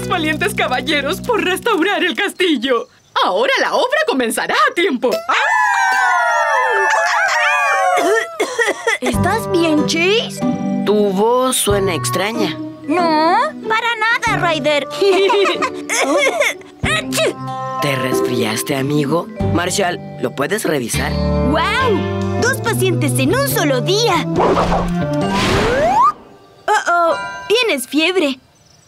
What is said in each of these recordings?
los valientes caballeros por restaurar el castillo. Ahora la obra comenzará a tiempo. ¿Estás bien, Chase? Tu voz suena extraña. No, para nada, Ryder. ¿Te resfriaste, amigo? Marshall, ¿lo puedes revisar? ¡Wow! 2 pacientes en un solo día. ¡Oh! Tienes fiebre.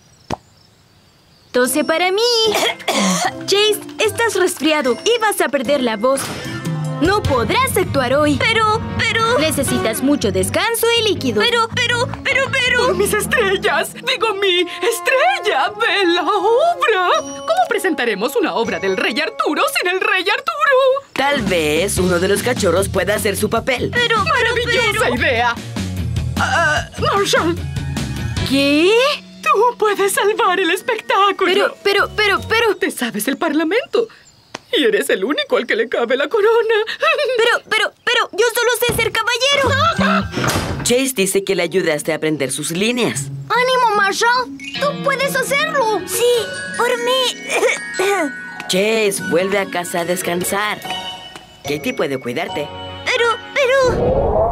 Tose para mí. Chase, estás resfriado y vas a perder la voz. No podrás actuar hoy. Pero... Necesitas mucho descanso y líquido. ¡Oh, mis estrellas! ¡Digo, mi estrella de la obra! ¿Cómo presentaremos una obra del Rey Arturo sin el Rey Arturo? Tal vez uno de los cachorros pueda hacer su papel. ¡Maravillosa idea! Marshall, ¿Qué? tú puedes salvar el espectáculo. Pero... Te sabes el parlamento. Y eres el único al que le cabe la corona. Pero, yo solo sé ser caballero. Chase dice que le ayudaste a aprender sus líneas. ¡Ánimo, Marshall! ¡Tú puedes hacerlo! Sí, por mí. Chase, vuelve a casa a descansar. Katie puede cuidarte. Pero...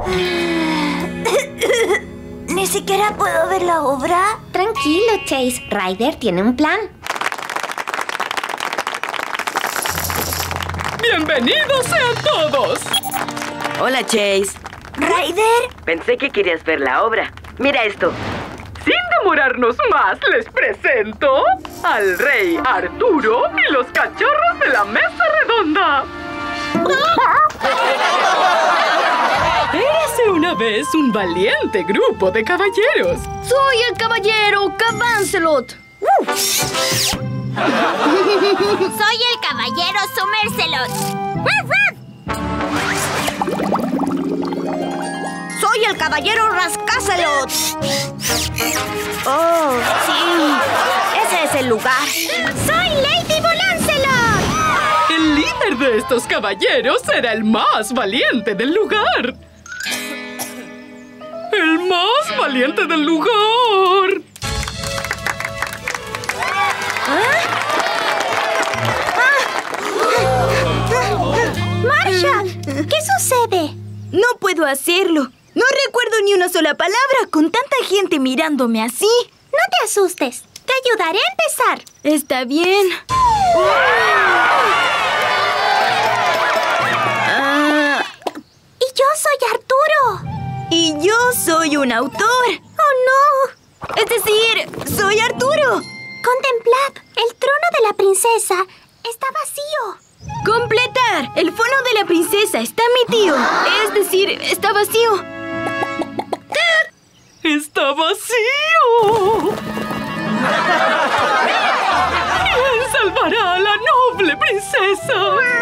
¿Ni siquiera puedo ver la obra? Tranquilo, Chase. Ryder tiene un plan. ¡Bienvenidos sean todos! Hola, Chase. ¿Ryder? Pensé que querías ver la obra. Mira esto. Sin demorarnos más, les presento al Rey Arturo y los cachorros de la mesa redonda. Érase una vez un valiente grupo de caballeros. ¡Soy el caballero Cabancelot! Soy el caballero Somercelot. ¡Soy el caballero Rascacelot! ¡Oh, sí! ¡Ese es el lugar! Soy Lady Volancelot. El líder de estos caballeros era el más valiente del lugar. ¡El más valiente del lugar! Marshall, ¿qué sucede? No puedo hacerlo. No recuerdo ni una sola palabra con tanta gente mirándome así. No te asustes. Te ayudaré a empezar. Está bien. Y yo soy Arturo. Y yo soy un autor. ¡Oh, no! Es decir, soy Arturo. Contemplad. El trono de la princesa está vacío. ¡Completar! El fono de la princesa está mi tío. Es decir, está vacío. ¡Está vacío! ¿Quién salvará a la noble princesa?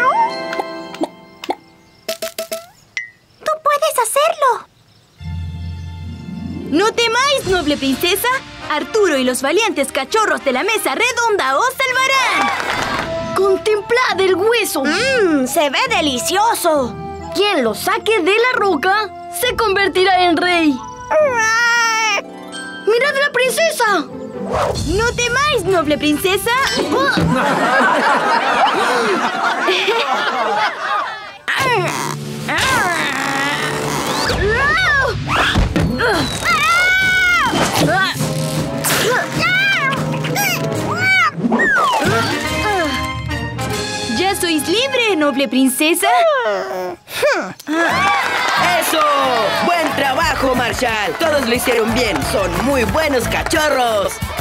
¡Tú puedes hacerlo! No temáis, noble princesa. Arturo y los valientes cachorros de la mesa redonda os salvarán. ¡Contemplad el hueso! ¡Se ve delicioso! Quien lo saque de la roca se convertirá en rey. ¡Mirad la princesa! ¡No temáis, noble princesa! ¿Ya sois libre, noble princesa? ¡Eso! ¡Buen trabajo, Marshall! Todos lo hicieron bien. Son muy buenos cachorros.